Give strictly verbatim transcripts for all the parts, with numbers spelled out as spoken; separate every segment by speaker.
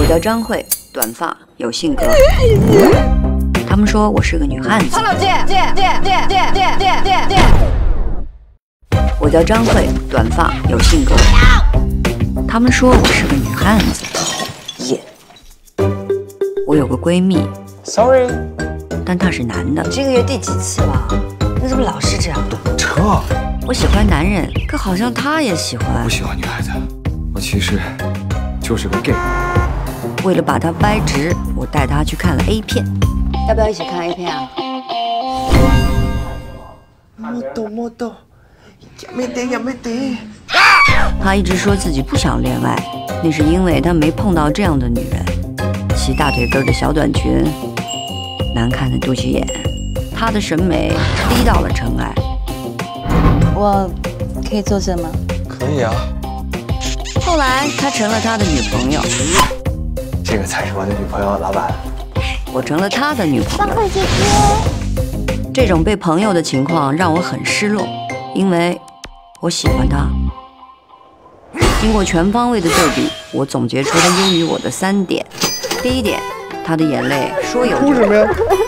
Speaker 1: 叫张慧，短发，有性格。他们说我是个女汉子。
Speaker 2: 唐老姐，姐姐姐姐姐姐姐姐。
Speaker 1: 我叫张慧，短发，有性格。他们说我是个女汉子。耶。我有个闺蜜
Speaker 3: ，sorry，
Speaker 1: 但他是男的。
Speaker 2: 这个月第几次了？你怎么老是这样？
Speaker 3: 堵车。
Speaker 1: 我喜欢男人，可好像他也喜欢。
Speaker 3: 不喜欢女孩子，我其实就是个 gay。
Speaker 1: 为了把他掰直，我带他去看了 A 片。
Speaker 2: 要不要一起看 A 片啊？
Speaker 4: 莫逗莫逗，呀没得呀没得。
Speaker 1: 他一直说自己不想恋爱，那是因为他没碰到这样的女人：齐大腿根的小短裙，难看的肚脐眼。他的审美低到了尘埃。
Speaker 2: 我可以坐这吗？
Speaker 3: 可以啊。
Speaker 1: 后来他成了他的女朋友，
Speaker 3: 这个才是我的女朋友，老板。
Speaker 1: 我成了他的女朋友。
Speaker 5: 慧姐姐，
Speaker 1: 这种被朋友的情况让我很失落，因为我喜欢他。经过全方位的对比，我总结出他优于我的三点。第一点，他的眼泪说有就有。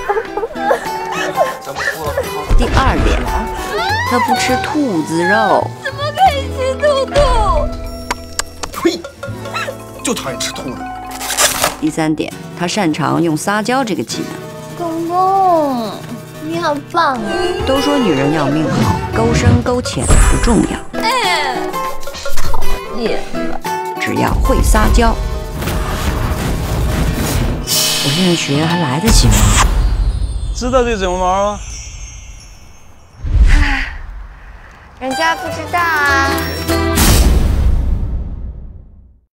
Speaker 1: 第二点，他不吃兔子肉。
Speaker 5: 怎么可以吃兔兔？
Speaker 4: 呸！就讨厌吃兔子。
Speaker 1: 第三点，他擅长用撒娇这个技能。
Speaker 5: 公公，你好棒啊！
Speaker 1: 都说女人要命好，勾深勾浅不重要。
Speaker 5: 哎，讨厌了。
Speaker 1: 只要会撒娇。我现在学还来得及吗？
Speaker 6: 知道这怎么玩吗？
Speaker 5: 人家不知道啊。